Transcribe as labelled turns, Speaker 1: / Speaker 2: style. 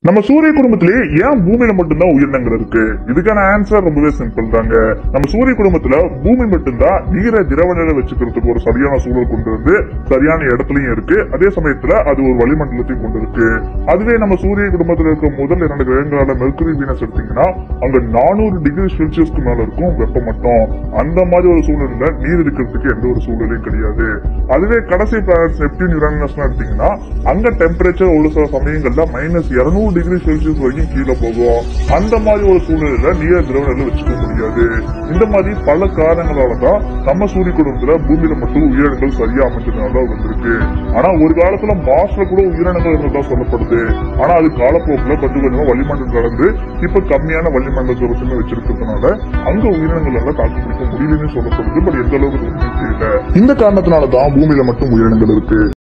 Speaker 1: நம்ம சூரிய குடும்பத்திலேயே ஏன் பூமியில மட்டும்தான் உயிரினங்கள் இருக்கு? இதுக்கான ஆன்சர் ரொம்பவே சிம்பிள் தாங்க. நம்ம சூரிய குடும்பத்துல பூமி மட்டும்தான் நீரை திரவ நிலை வச்சுக்கிறதுக்கு ஒரு சரியான சூழல் கொண்டு வந்து சரியான இடத்துலயும் இருக்கு. அதே சமயத்துல அது ஒரு வளிமண்டலத்தையும் கொண்டு இருக்கு. அதுவே நம்ம சூரிய குடும்பத்துல இருக்க முதல் 2 கிரகங்களான மெர்க்குரி, வீனஸ் எடுத்தீங்கன்னா அங்க 400 டிகிரி செல்சியஸ்க்கு மேல இருக்கும் வெப்பமட்டம். அந்த மாதிரி ஒரு சூழல்ல நீர் இருக்கிறதுக்கு எந்த ஒரு சூழலையும் கிடையாது. அதுவே கடைசி பிளானட்ஸ் நெப்டியூன், யுரேனஸ் எடுத்தீங்கன்னா அங்க டெம்பரேச்சர் ஒரு சில சமயங்கள்ல -200 டிகிரி செல்சியஸ் வரைக்கும் கீழே போகும். அந்த மாதிரி ஒரு சூழ்நிலையில நீர் திரவ நிலை வச்சுக்க முடியாது. இந்த மாதிரி பல காரணங்களாலதான் நம்ம சூரிய குடும்பத்துல பூமியில மட்டும் உயிரினங்கள் சரியா அமைஞ்சதுனால வந்திருக்கு. ஆனா ஒரு காலத்துல மார்ஸ்ல கூட உயிரினங்கள் இருந்ததான் சொல்லப்படுது. ஆனா அது காலப்போக்குல கொஞ்சம் கொஞ்சமா வளிமண்டலம் கலந்து இப்ப கம்மியான வளிமண்டல தூரத்துல வச்சிருக்கிறதுனால அங்க உயிரினங்கள் எல்லாம் தாக்கு பிடிக்க முடியலன்னு சொல்லப்படுது. பட் எந்த அளவுக்கு தெரியல. இந்த காரணத்தினாலதான் பூமியில மட்டும் உயிரினங்கள் இருக்கு.